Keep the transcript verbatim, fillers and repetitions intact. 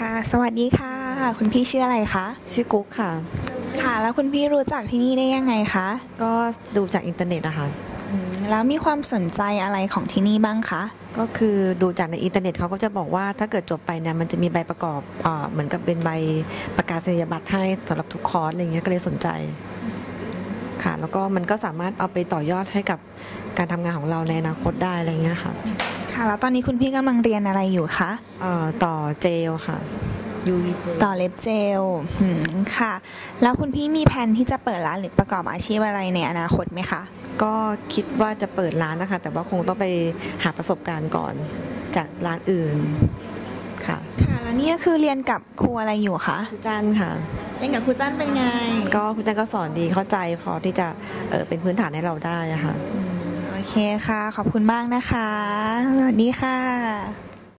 ค่ะสวัสดีค่ะคุณพี่ชื่ออะไรคะชื่อกุ๊กค่ะค่ะแล้วคุณพี่รู้จักที่นี่ได้ยังไงคะก็ดูจากอินเทอร์เน็ตนะคะแล้วมีความสนใจอะไรของที่นี่บ้างคะก็คือดูจากในอินเทอร์เน็ตเขาก็จะบอกว่าถ้าเกิดจบไปเนี่ยมันจะมีใบประกอบอ่าเหมือนกับเป็นใบประกาศนียบัตรให้สำหรับทุกคอร์สอะไรเงี้ยก็เลยสนใจค่ะแล้วก็มันก็สามารถเอาไปต่อยอดให้กับการทำงานของเราในอนาคตได้อะไรเงี้ยค่ะค่ะแล้วตอนนี้คุณพี่กำลังเรียนอะไรอยู่คะต่อเจลค่ะ ยู วี เจต่อเล็บเจลค่ะแล้วคุณพี่มีแผนที่จะเปิดร้านหรือประกอบอาชีพอะไรในอนาคตไหมคะก็คิดว่าจะเปิดร้านนะคะแต่ว่าคงต้องไปหาประสบการณ์ก่อนจากร้านอื่นค่ะค่ะแล้วนี่ก็คือเรียนกับครูอะไรอยู่คะครูจันค่ะเรียนกับครูจันเป็นไงก็ครูจันก็สอนดีเข้าใจพอที่จะเออเป็นพื้นฐานให้เราได้ค่ะโอเคค่ะขอบคุณมากนะคะสวัสดีค่ะ